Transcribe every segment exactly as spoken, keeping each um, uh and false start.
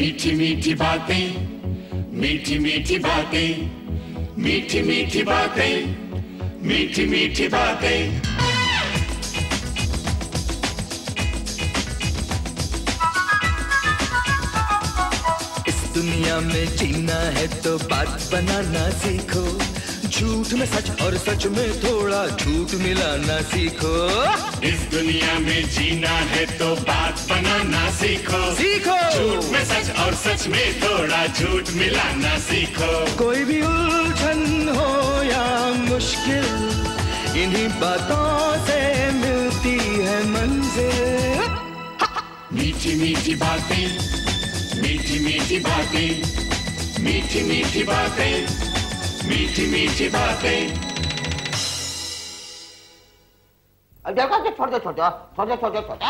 मीठी मीठी बातें, मीठी मीठी बातें, मीठी मीठी बातें, मीठी मीठी बातें। इस दुनिया में जीना है तो बात बनाना सीखो, झूठ में सच और सच में थोड़ा झूठ मिलाना सीखो। इस दुनिया में जीना है तो बात बनाना सीखो, सीखो झूठ में सच और सच में थोड़ा झूठ मिलाना सीखो। कोई भी उलझन हो या मुश्किल, इन्हीं बातों से मिलती है मंजिल। मीठी मीठी बातें, मीठी मीठी बातें, मीठी मीठी बातें, मीठी मीठी बातें। अब देखो कि छोड़ दो छोड़ दो छोड़ दो छोड़ दो छोड़ दो।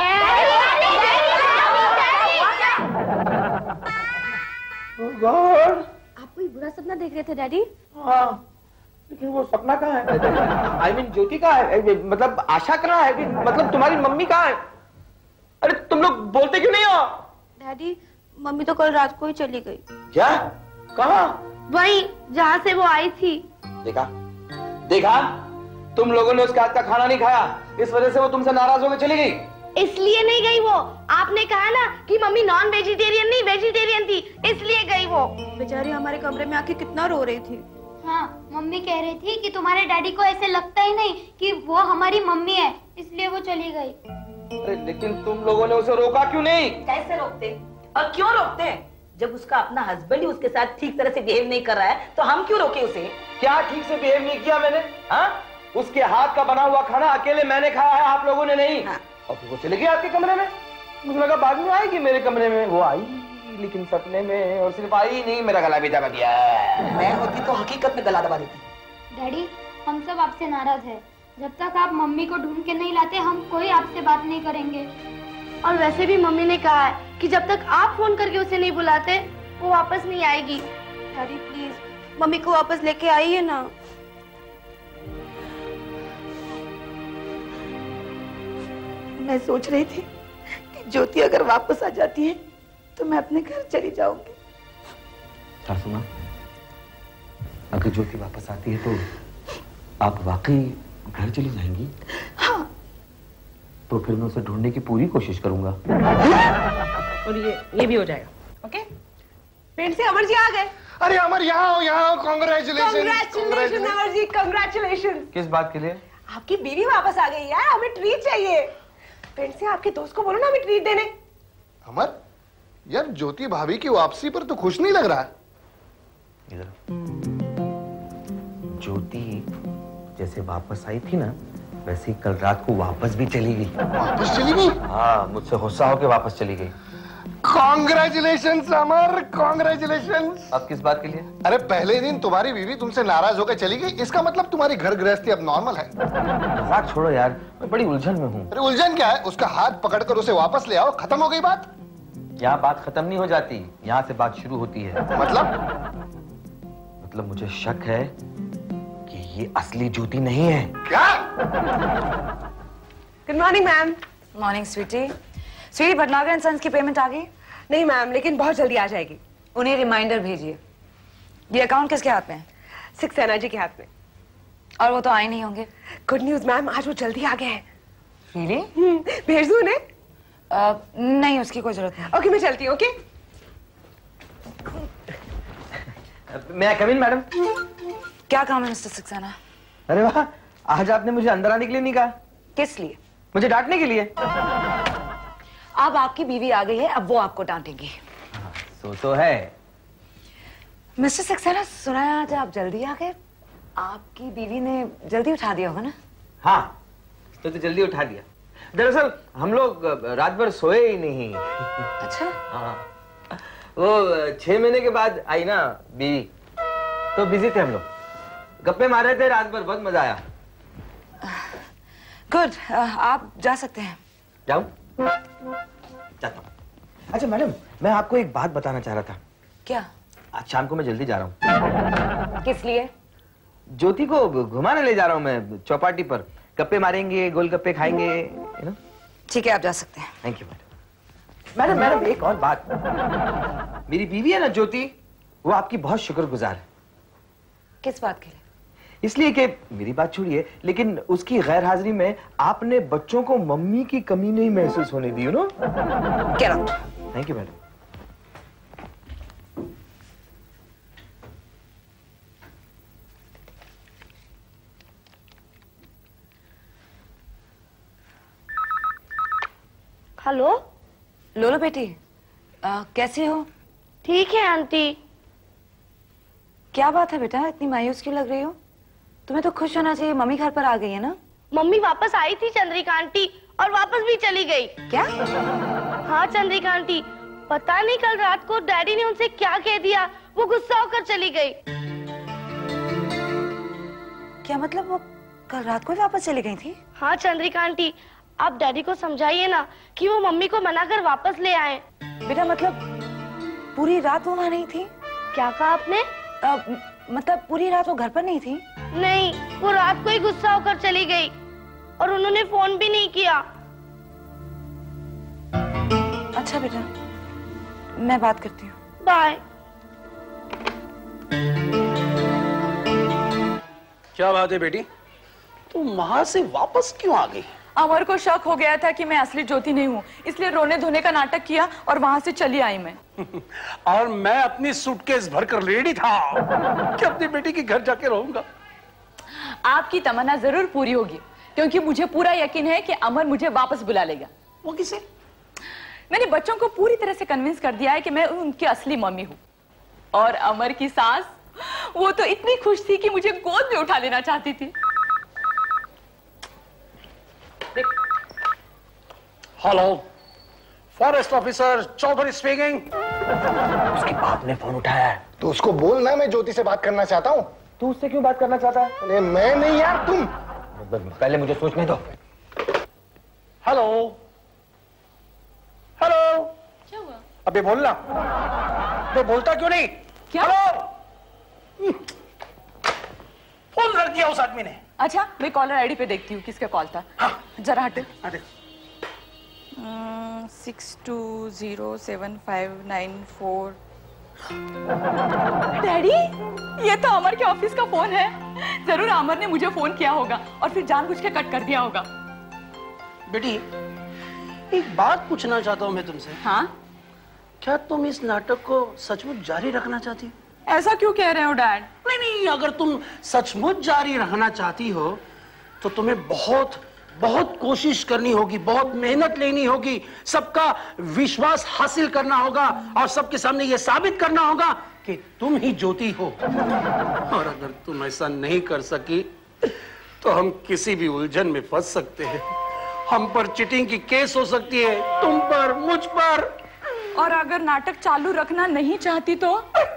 आप कोई बुरा सपना देख रहे थे डैडी? हाँ, लेकिन वो सपना कहाँ है? आई मीन ज्योति कहाँ है? मतलब आशा कहाँ है? मतलब तुम्हारी मम्मी कहाँ है? अरे तुम लोग बोलते क्यों नहीं हो? डैडी, मम्मी तो कल रात को ही चली गई। क्या? कहाँ? वहीं जहाँ से वो आई थी। देखा देखा तुम लोगों ने उसके हाथ का खाना नहीं खाया, इस वजह से वो तुमसे नाराज होकर चली गई। इसलिए नहीं गई वो, आपने कहा ना कि मम्मी नॉन वेजिटेरियन नहीं वेजिटेरियन थी, इसलिए गई वो। बेचारी हमारे कमरे में आके कितना रो रही थी। हाँ, मम्मी कह रही थी कि तुम्हारे डैडी को ऐसे लगता ही नहीं कि वो हमारी मम्मी है, इसलिए वो चली गई। अरे लेकिन तुम लोगों ने उसे रोका क्यों नहीं? कैसे रोकते और क्यों रोकते हैं? जब उसका अपना हस्बैंड ही उसके साथ ठीक तरह से बिहेव नहीं कर रहा है तो हम क्यों रोके उसे? क्या ठीक से बिहेव नहीं किया मैंने? हाँ? उसके हाथ का बना हुआ खाना अकेले मैंने खाया है, आप लोगों ने नहीं। हाँ। और फिर वो चली गई आपके कमरे में। मुझे लगा बाद में आएगी मेरे कमरे में। वो आई लेकिन सपने में, और सिर्फ आई नहीं, मेरा गला भी दबा दिया। मैं होती तो हकीकत में गला दबा देती। डैडी, हम सब आपसे नाराज है। जब तक आप मम्मी को ढूंढ के नहीं लाते हम कोई आपसे बात नहीं करेंगे। और वैसे भी मम्मी ने कहा है कि जब तक आप फोन करके उसे नहीं बुलाते वो वापस नहीं आएगी। डैडी प्लीज मम्मी को वापस लेके आइए ना। मैं सोच रही थी कि ज्योति अगर वापस आ जाती है तो मैं अपने घर चली जाऊंगी। सासू माँ, अगर ज्योति वापस आती है तो आप वाकई घर चली जाएंगी? हाँ। तो फिर मैं उसे ढूंढने की पूरी कोशिश करूंगा। और ये ये भी हो जाएगा। ओके? पेंट से अमर जी आ गए। अरे अमर यहाँ हो, यहाँ हो। Congratulation congratulation Amar ji, congratulation. किस बात के लिए? आपकी बीवी वापस आ गई यार, हमें ट्रीट चाहिए। पेंट से आपके दोस्त को बोलो ना हमें ट्रीट देने। अमर, यार ज्योति भाभी की वापसी पर तो खुश नहीं लग रहा। इधर ज्योति जैसे वापस आई थी ना, वैसे ही कल रात को वापस भी चली गई। वापस चली गई? हाँ, मुझसे गुस्सा होकर वापस चली गई। Congratulations Amar, congratulations. अब किस बात के लिए? अरे पहले दिन तुम्हारी बीवी तुमसे नाराज होकर चली गई, इसका मतलब तुम्हारी घर गृहस्थी अब नॉर्मल है। मजाक छोड़ो यार, मैं बड़ी उलझन में हूँ। अरे उलझन क्या है? उसका हाथ पकड़कर उसे वापस ले आओ, खत्म हो गई बात। यहाँ बात खत्म नहीं हो जाती, यहाँ से बात शुरू होती है। मतलब? मतलब मुझे शक है कि ये असली ज्योति नहीं है। क्या? Good morning ma'am. Morning sweety. Sweety, Bhatnagar and sons की पेमेंट आ गई? नहीं मैम, लेकिन बहुत जल्दी आ जाएगी। उन्हें रिमाइंडर भेजिए। ये अकाउंट किसके हाथ में है? सक्सेना जी के हाथ में। और वो तो आए नहीं होंगे। गुड न्यूज मैम, आज वो जल्दी आ गए हैं। रियली? भेज दूं उन्हें? uh, नहीं, उसकी कोई जरूरत नहीं। ओके, मैं चलती हूँ। ओके? मैं कम इन मैडम? क्या काम है मिस्टर सक्सेना? अरे वाह, आज आपने मुझे अंदर आने के लिए नहीं कहा। किस लिए? मुझे डांटने के लिए। अब आपकी बीवी आ गई है, अब वो आपको डांटेंगी। सो तो है। मिस्टर सक्सेना, सुना है आज आप जल्दी आ गए। आपकी बीवी ने जल्दी उठा दिया होगा ना? हाँ, तो, तो जल्दी उठा दिया। दरअसल हम लोग रात भर सोए ही नहीं। अच्छा? हाँ, वो छह महीने के बाद आई ना बीवी, तो बिजी थे हम लोग, गप्पे मार रहे थे रात भर, बहुत मजा आया। गुड, आप जा सकते हैं। जाऊं? जाता हूँ। अच्छा मैडम, मैं आपको एक बात बताना चाह रहा था। क्या? आज शाम को मैं जल्दी जा रहा हूँ। किस लिए? ज्योति को घुमाने ले जा रहा हूँ मैं, चौपाटी पर। गप्पे मारेंगे, गोलगप्पे खाएंगे, यू नो। ठीक है, आप जा सकते हैं। Thank you madam. Madam madam एक और बात, मेरी बीवी है ना ज्योति, वो आपकी बहुत शुक्रगुजार है। किस बात के लिए? इसलिए कि मेरी बात छोड़िए, लेकिन उसकी गैर हाजिरी में आपने बच्चों को मम्मी की कमी नहीं महसूस होने दी, you know. Get out. Thank you madam. Hello लोलो बेटी, आ, कैसी हो? ठीक है आंटी। क्या बात है बेटा, इतनी मायूस क्यों लग रही हो? तुम्हें तो खुश होना चाहिए, मम्मी घर पर आ गई है ना। मम्मी वापस आई थी चंद्रिका आंटी, और वापस भी चली गई। क्या? हाँ चंद्रिका आंटी, पता नहीं कल रात को डैडी ने उनसे क्या कह दिया, वो गुस्सा होकर चली गई। क्या मतलब, वो कल रात को ही वापस चली गई थी? हाँ चंद्रिका आंटी, आप डैडी को समझाइए ना कि वो मम्मी को मनाकर वापस ले आए। बेटा मतलब पूरी रात वो वहाँ नहीं थी? क्या कहा आपने? आ, मतलब पूरी रात वो घर पर नहीं थी? नहीं, वो रात को ही गुस्सा होकर चली गई, और उन्होंने फोन भी नहीं किया। अच्छा बेटा, मैं बात करती हूँ। बाय। क्या बात है बेटी, तुम वहां से वापस क्यों आ गई? अमर को शक हो गया था कि मैं असली ज्योति नहीं हूँ, इसलिए रोने धोने का नाटक किया और वहां से चली आई मैं। और मैं अपनी सूटकेस भरकर रेडी था कि अपनी बेटी के घर जाके रहूंगा। आपकी तमन्ना जरूर पूरी होगी, क्योंकि मुझे पूरा यकीन है कि अमर मुझे वापस बुला लेगा। वो किसे? मैंने बच्चों को पूरी तरह से कन्विंस कर दिया है कि मैं उनकी असली मम्मी हूँ। और अमर की सास, वो तो इतनी खुश थी कि मुझे गोद में उठा लेना चाहती थी। Hello, forest officer Chaudhary speaking. उसके बाप ने फोन उठाया है। तो उसको बोलना मैं ज्योति से बात करना चाहता हूँ। तू उससे क्यों बात करना चाहता है? अरे मैं नहीं यार, तुम। पहले मुझे सोचने दो। हेलो हेलो, क्या हुआ? अबे बोलना, अबे बोलता क्यों नहीं? क्या? हेलो, फोन रख दिया उस आदमी ने। अच्छा, मैं कॉलर आईडी पे देखती हूँ किसका कॉल था। हाँ। जरा हटे। अरे six two zero seven five nine four. Daddy, ये तो अमर के ऑफिस का फोन है। जरूर अमर ने मुझे फोन किया होगा और फिर जानबूझ के कट कर दिया होगा। बेटी, एक बात पूछना चाहता हूँ मैं तुमसे। हाँ? क्या तुम इस नाटक को सचमुच जारी रखना चाहती हो? ऐसा क्यों कह रहे हो डैड? नहीं नहीं, अगर तुम सचमुच जारी रखना चाहती हो तो तुम्हें बहुत बहुत कोशिश करनी होगी, बहुत मेहनत लेनी होगी, सबका विश्वास हासिल करना होगा और सबके सामने ये साबित करना होगा कि तुम ही ज्योति हो। और अगर तुम ऐसा नहीं कर सकी तो हम किसी भी उलझन में फंस सकते हैं। हम पर चीटिंग की केस हो सकती है, तुम पर, मुझ पर। और अगर नाटक चालू रखना नहीं चाहती तो?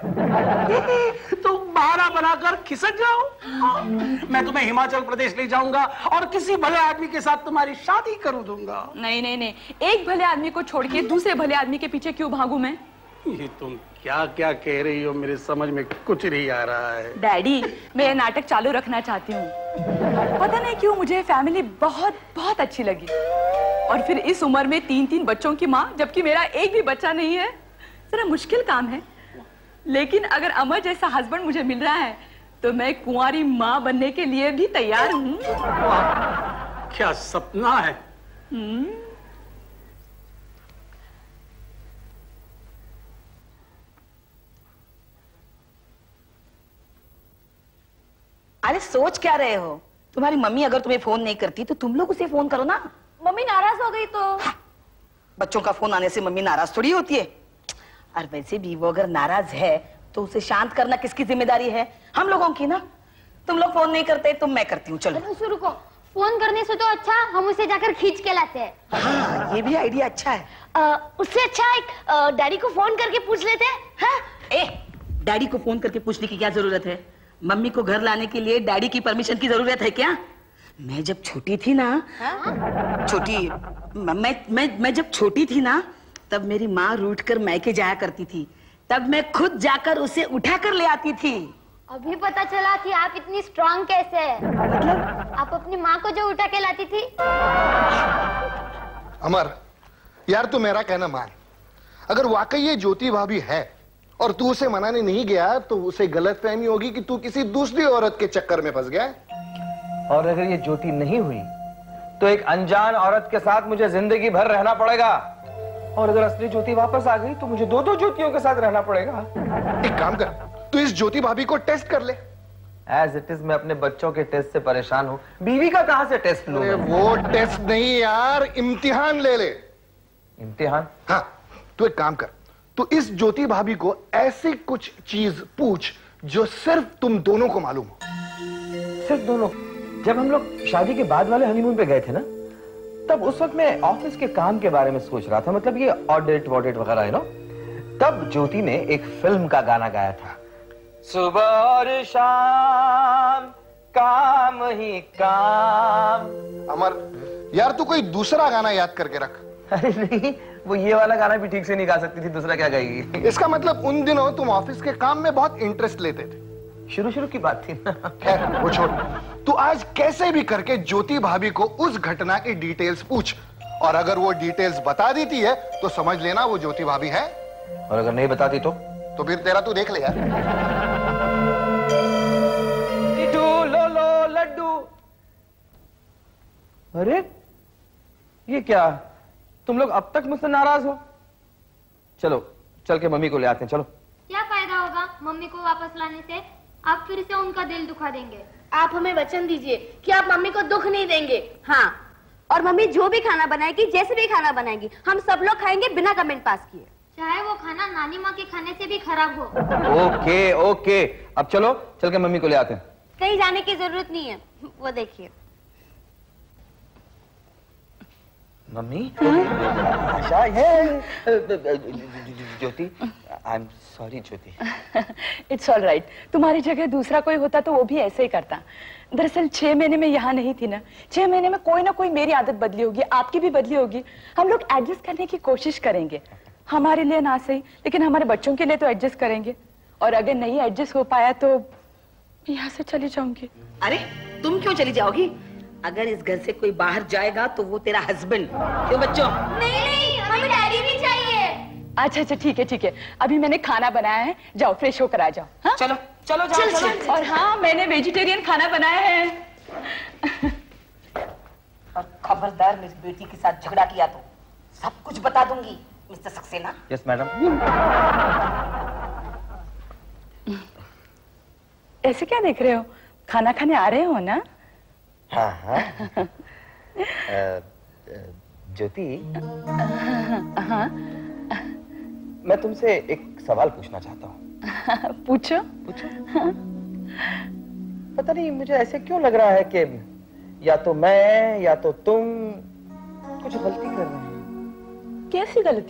तो बहाना बनाकर खिसक जाओ। मैं तुम्हें हिमाचल प्रदेश ले जाऊंगा और किसी भले आदमी के साथ तुम्हारी शादी कर दूंगा। नहीं नहीं नहीं, एक भले आदमी को छोड़ के दूसरे भले आदमी के पीछे क्यों भागूं मैं? ये तुम क्या क्या कह रही हो, मेरे समझ में कुछ नहीं आ रहा है। डैडी, मैं नाटक चालू रखना चाहती हूँ। पता नहीं क्यों मुझे फैमिली बहुत बहुत अच्छी लगी, और फिर इस उम्र में तीन तीन बच्चों की माँ, जबकि मेरा एक भी बच्चा नहीं है। जरा मुश्किल काम है, लेकिन अगर अमर जैसा हस्बैंड मुझे मिल रहा है तो मैं कुंवारी माँ बनने के लिए भी तैयार हूँ। क्या सपना है। हम्म। अरे सोच क्या रहे हो? तुम्हारी मम्मी अगर तुम्हें फोन नहीं करती तो तुम लोग उसे फोन करो ना। मम्मी नाराज हो गई तो? हाँ, बच्चों का फोन आने से मम्मी नाराज थोड़ी होती है। और वैसे भी वो अगर नाराज है तो उसे शांत करना किसकी जिम्मेदारी है? हम लोगों की ना। तुम लोग फोन नहीं करते तो मैं करती हूँ। चलो शुरू को फोन करने से तो अच्छा हम उसे जाकर खींच के लाते हैं। हाँ, ये भी आइडिया अच्छा है। आ, उससे अच्छा एक डैडी को फोन करके पूछ लेते हैं। हाँ? ए, डैडी को फोन करके पूछने की क्या जरूरत है? मम्मी को घर लाने के लिए डैडी की परमिशन की जरूरत है क्या? मैं जब छोटी थी ना, छोटी मैं मैं मैं जब छोटी थी ना, तब मेरी माँ रूठ कर मैके जाया करती थी। तब मैं खुद जाकर उसे उठा कर ले आती थी। अभी पता चला कि आप इतनी स्ट्रांग कैसे है। मतलब आप अपनी माँ को जो उठा के लाती थी। अमर, यार तू मेरा कहना मान। अगर वाकई ये ज्योति भाभी है और तू उसे मनाने नहीं गया तो उसे गलतफहमी होगी कि तू किसी दूसरी औरत के चक्कर में फंस गया है। और अगर ये ज्योति नहीं हुई तो एक अनजान औरत के साथ मुझे जिंदगी भर रहना पड़ेगा। और अगर असली ज्योति वापस आ गई तो मुझे दो दो ज्योतियों के साथ रहना पड़ेगा। एक काम कर, तू इस ज्योति भाभी को टेस्ट कर ले। एज इट इज मैं अपने बच्चों के टेस्ट से परेशान हूँ, बीवी का कहां से टेस्ट लूं? वो टेस्ट नहीं यार, इम्तिहान ले ले। इम्तिहान? हाँ, तू एक काम कर, तो इस ज्योति भाभी को ऐसी कुछ चीज पूछ जो सिर्फ तुम दोनों को मालूम हो। सिर्फ दोनों? जब हम लोग शादी के बाद वाले हनीमून पे गए थे ना, तब उस वक्त मैं ऑफिस के काम के बारे में सोच रहा था, मतलब ये ऑडिट वॉडिट वगैरह है ना। तब ज्योति ने एक फिल्म का गाना गाया था, सुबह और शाम काम ही काम। अमर यार, तू कोई दूसरा गाना याद करके रख। अरे नहीं, वो ये वाला गाना भी ठीक से नहीं गा सकती थी, दूसरा क्या गाएगी? इसका मतलब उन दिनों तुम ऑफिस के काम में बहुत इंटरेस्ट लेते थे। शुरू शुरू की बात थी ना। खैर वो छोड़, तू आज कैसे भी करके ज्योति भाभी को उस घटना की डिटेल्स पूछ, और अगर वो डिटेल्स बता देती है तो समझ लेना वो ज्योति भाभी है, और अगर नहीं बताती तो तो फिर तेरा तू देख ले यार। लो लो लड्डू। अरे ये क्या, तुम लोग अब तक मुझसे नाराज हो? चलो चल के मम्मी को ले आते हैं, चलो। क्या फायदा होगा मम्मी को वापस लाने से? आप फिर से उनका दिल दुखा देंगे। आप हमें वचन दीजिए कि आप मम्मी को दुख नहीं देंगे। हाँ, और मम्मी जो भी खाना बनाएगी, जैसे भी खाना बनाएगी, हम सब लोग खाएंगे बिना कमेंट पास किए, चाहे वो खाना नानी माँ के खाने से भी खराब हो। ओके ओके, अब चलो चल के मम्मी को ले आते हैं। कहीं जाने की जरूरत नहीं है, वो देखिए। मम्मी? आशा है। Jyoti, I am sorry Jyoti. It's all right. तुम्हारी जगह दूसरा कोई होता तो वो भी ऐसे ही करता। दरअसल छह महीने में यहाँ नहीं थी ना, छह महीने में कोई ना कोई मेरी आदत बदली होगी, आपकी भी बदली होगी। हम लोग एडजस्ट करने की कोशिश करेंगे, हमारे लिए ना सही लेकिन हमारे बच्चों के लिए तो एडजस्ट करेंगे। और अगर नहीं एडजस्ट हो पाया तो यहाँ से चली जाऊंगी। अरे तुम क्यों चली जाओगी? अगर इस घर से कोई बाहर जाएगा तो वो तेरा हस्बैंड। क्यों बच्चों? नहीं नहीं, हमें डैडी भी चाहिए। अच्छा अच्छा ठीक है ठीक है, अभी मैंने खाना बनाया है, जाओ फ्रेश होकर आ जाओ। हाँ? चलो चलो जाओ, चल, चलो, चल। और हाँ, मैंने वेजिटेरियन खाना बनाया है। और खबरदार मेरी बेटी के साथ झगड़ा किया तो सब कुछ बता दूंगी मिस्टर सक्सेना। Yes madam. ऐसे क्या देख रहे हो? खाना खाने आ रहे हो ना? हाँ हाँ। ज्योति, हाँ मैं तुमसे एक सवाल पूछना चाहता हूँ। पूछो पूछो। पता नहीं मुझे ऐसे क्यों लग रहा है कि या तो मैं या तो तुम कुछ गलती कर रहे हैं। कैसी गलती?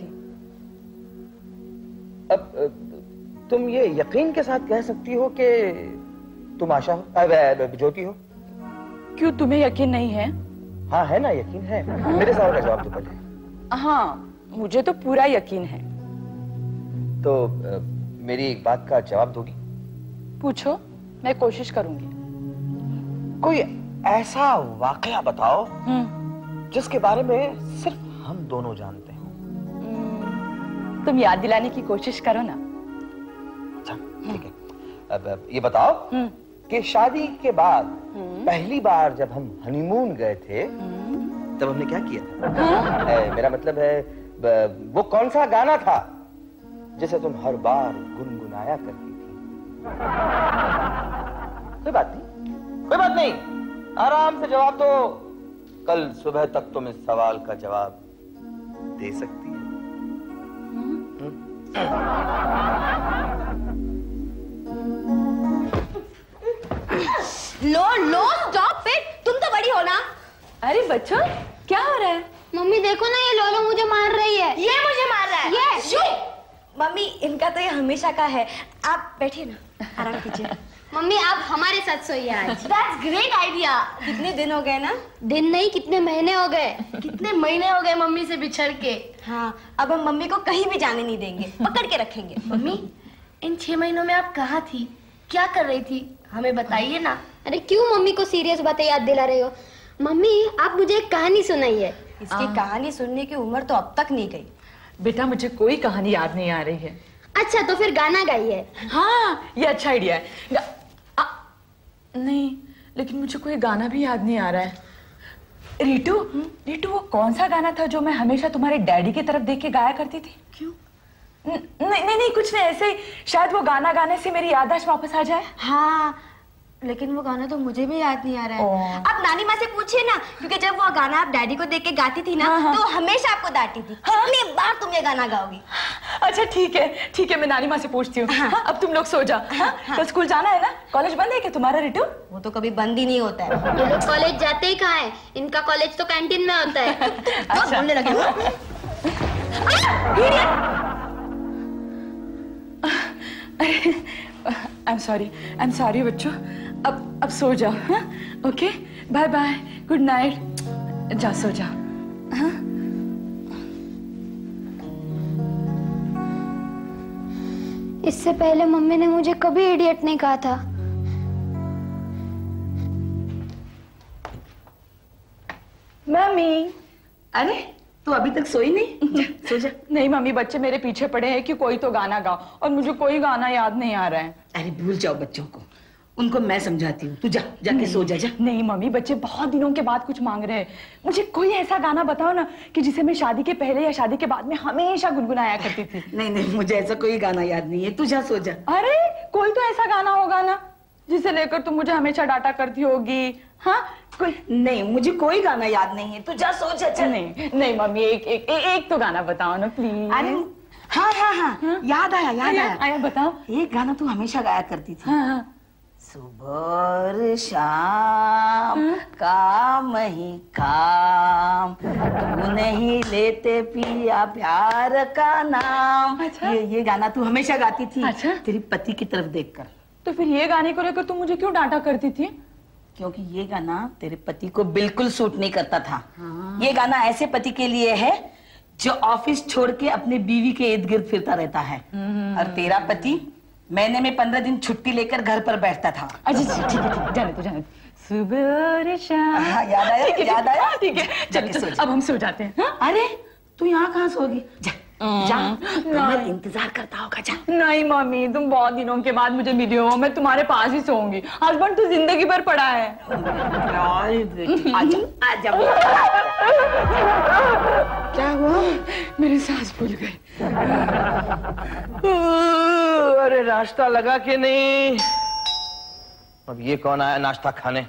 अब तुम ये यकीन के साथ कह सकती हो कि तुम आशा हो, ज्योति हो? क्यों, तुम्हें यकीन नहीं है? हाँ है ना, यकीन है। हाँ? मेरे सवाल का जवाब दो पहले। हाँ, मुझे तो पूरा यकीन है। तो आ, मेरी एक बात का जवाब दोगी? पूछो, मैं कोशिश करूंगी। कोई ऐसा वाकया बताओ जिसके बारे में सिर्फ हम दोनों जानते हैं। तुम याद दिलाने की कोशिश करो ना। अच्छा ठीक है, अब, अब ये बताओ कि शादी के बाद पहली बार जब हम हनीमून गए थे तब हमने क्या किया था? ए, मेरा मतलब है ब, वो कौन सा गाना था जिसे तुम हर बार गुनगुनाया करती थी? कोई बात नहीं, कोई बात नहीं, आराम से जवाब दो, कल सुबह तक तुम इस सवाल का जवाब दे सकती है। लो लो स्टॉप इट, तुम तो बड़ी हो ना। अरे बच्चों, क्या हो रहा है? मम्मी देखो ना, ये लोलो मुझे मार रही है। ये मुझे मार रहा है। ये मम्मी, इनका तो ये हमेशा का है। आप बैठिए ना, आराम कीजिए। मम्मी आप हमारे साथ सोइए आज। That's great idea। कितने दिन हो गए ना? दिन नहीं, कितने महीने हो गए। कितने महीने हो गए मम्मी से बिछड़ के। हाँ, अब हम मम्मी को कहीं भी जाने नहीं देंगे, पकड़ के रखेंगे। मम्मी, इन छह महीनों में आप कहाँ थी, क्या कर रही थी, हमें बताइए ना। अरे क्यों मम्मी को सीरियस बातें याद दिला रहे हो? मम्मी आप मुझे एक कहानी सुनाइए। इसकी कहानी सुनने की उम्र तो अब तक नहीं गई। बेटा मुझे कोई कहानी याद नहीं आ रही है। अच्छा तो फिर गाना गाइए। हाँ ये अच्छा आइडिया है। गा... आ... नहीं लेकिन मुझे कोई गाना भी याद नहीं आ रहा है। रीटू, रीटू वो कौन सा गाना था जो मैं हमेशा तुम्हारे डैडी की तरफ देख के गाया करती थी? क्यों? नहीं नहीं नहीं कुछ नहीं, ऐसे ही शायद वो गाना गाने से मेरी याददाश्त वापस आ जाए। हाँ लेकिन वो गाना तो मुझे भी याद नहीं आ रहा है। आप नानी माँ से पूछिए ना, क्योंकि जब वो गाना आप डैडी को देख के गाती थी ना, हाँ, हाँ। तो हमेशा आपको डांटी थी। हाँ? कितनी बार तुम ये गाना गाओगी? अच्छा ठीक है ठीक है, मैं नानी माँ से पूछती हूँ। हाँ। हाँ, अब तुम लोग सो जाओ। हाँ? हाँ। तो स्कूल जाना है ना? कॉलेज बंद है क्या तुम्हारा रीटू? वो तो कभी बंद ही नहीं होता है। ये लोग कॉलेज जाते ही कहाँ है? इनका कॉलेज तो कैंटीन में होता है। अच्छा बोलने लगे हो? I am sorry I am sorry बच्चों, अब अब सो जाओ। हाँ okay bye bye, good night, जाओ सो जाओ। हाँ इससे पहले मम्मी ने मुझे कभी इडियट नहीं कहा था। मम्मी, अरे तू अभी तक सोई नहीं? जा, सो जा। नहीं मम्मी, बच्चे मेरे पीछे पड़े हैं कि कोई तो गाना गाओ और मुझे कोई गाना याद नहीं आ रहा है। अरे भूल जाओ बच्चों को, उनको मैं समझाती हूँ, तू जा जाके सो जा। जा नहीं मम्मी, बच्चे बहुत दिनों के बाद कुछ मांग रहे हैं। मुझे कोई ऐसा गाना बताओ ना कि जिसे मैं शादी के पहले या शादी के बाद में हमेशा गुनगुनाया करती थी। नहीं नहीं मुझे ऐसा कोई गाना याद नहीं है, तू जा सो जा। अरे कोई तो ऐसा गाना होगा ना जिसे लेकर तुम मुझे हमेशा डांटा करती होगी। हाँ कोई नहीं, मुझे कोई गाना याद नहीं है, तू जा सो जा। चल। नहीं नहीं मम्मी, एक एक ए, एक तो गाना बताओ ना प्लीज। अरे हाँ हाँ हाँ, हाँ? याद आया याद आया आया बताओ। एक गाना तू हमेशा गाया करती थी। हाँ हाँ। सुबह और शाम हाँ? काम ही काम, तू नहीं लेते पिया प्यार का नाम। अच्छा? ये ये गाना तू हमेशा गाती थी। अच्छा? तेरी पति की तरफ देखकर। तो फिर ये गाने को लेकर तू मुझे क्यों डांटा करती थी? क्योंकि ये गाना तेरे पति को बिल्कुल सूट नहीं करता था। हाँ। ये गाना ऐसे पति के लिए है जो ऑफिस छोड़ के अपने बीवी के इर्द गिर्द फिरता रहता है। और तेरा पति महीने में पंद्रह दिन छुट्टी लेकर घर पर बैठता था। अच्छा ठीक है ठीक है, जाने तो जाने। सुबह और शाम। हाँ, याद आया याद आया। ठीक है चलो अब हम सो जाते हैं। हाँ? अरे तू यहाँ कहाँ सोगी? जा जा, मैं इंतजार करता होगा। जा। नहीं मम्मी, तुम बहुत दिनों के बाद मुझे मिली हो, मैं तुम्हारे पास ही सोऊंगी। हस्बैंड तो जिंदगी भर पड़ा है। आजा आजा। क्या हुआ? मेरी सांस फूल गई। अरे नाश्ता लगा के नहीं? अब ये कौन आया नाश्ता खाने?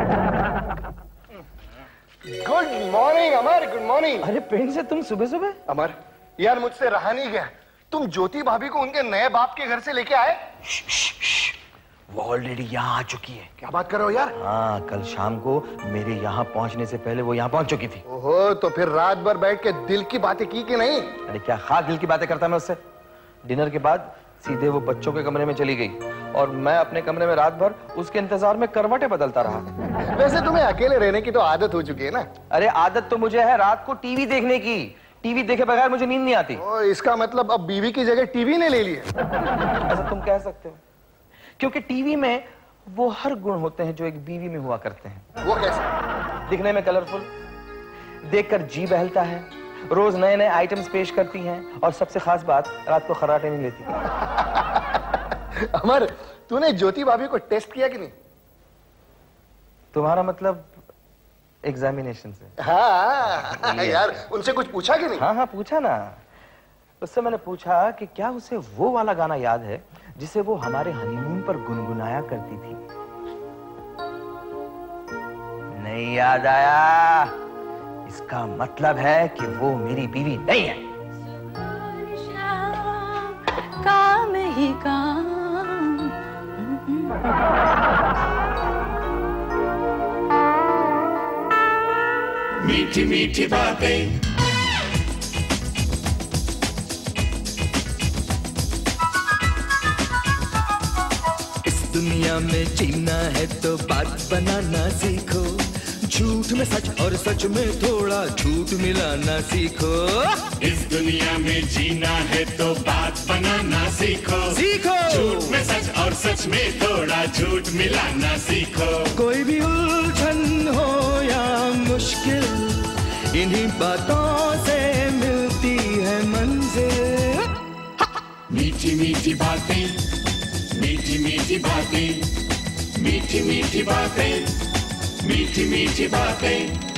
Good morning Amar, good morning. अरे पेन से तुम सुबह सुबह? अमर यार मुझसे रहा नहीं गया, तुम ज्योति भाभी को उनके नए बाप के घर से लेके आए? वो ऑलरेडी यहाँ आ चुकी है। क्या बात कर रहे हो यार? हाँ कल शाम को मेरे यहाँ पहुँचने से पहले वो यहाँ पहुँच चुकी थी। ओहो, तो फिर रात भर बैठ के दिल की बातें की कि नहीं? अरे क्या खास दिल की बातें करता मैं उससे। डिनर के बाद सीधे वो बच्चों के कमरे में चली गई और मैं अपने कमरे में रात भर उसके इंतजार में करवटें बदलता रहा। वैसे तुम्हें अकेले रहने की तो आदत हो चुकी है ना? अरे आदत तो मुझे है रात को टीवी देखने की। टीवी देखे बगैर मुझे नींद नहीं आती। ओ, इसका मतलब अब बीवी की जगह टीवी ने ले ली है। ऐसा तुम कह सकते हो, क्योंकि टीवी में वो हर गुण होते हैं जो एक बीवी में हुआ करते हैं। वो कैसे? दिखने में कलरफुल, देखकर जी बहलता है, रोज नए नए आइटम्स पेश करती हैं और सबसे खास बात रात को खर्राटे नहीं लेती। अमर, तूने ज्योति भाभी को टेस्ट किया कि नहीं? तुम्हारा मतलब एग्जामिनेशन से? हाँ यार, उनसे कुछ पूछा कि नहीं? हाँ हाँ पूछा ना। उससे मैंने पूछा कि क्या उसे वो वाला गाना याद है जिसे वो हमारे हनीमून पर गुनगुनाया करती थी। नहीं याद आया, इसका मतलब है कि वो मेरी बीवी नहीं है। काम ही काम। मीठी मीठी बातें, इस दुनिया में जीना है तो बात बनाना सीखो, झूठ में सच और सच में थोड़ा झूठ मिलाना सीखो। इस दुनिया में जीना है तो बात बनाना सीखो, सीखो झूठ में सच और सच में थोड़ा झूठ मिलाना सीखो। कोई भी उलझन हो या मुश्किल, इन्हीं बातों से मिलता ढूंढती है मंजिल। मीठी मीठी बातें, मीठी मीठी बातें, मीठी मीठी बातें, मीठी मीठी बातें।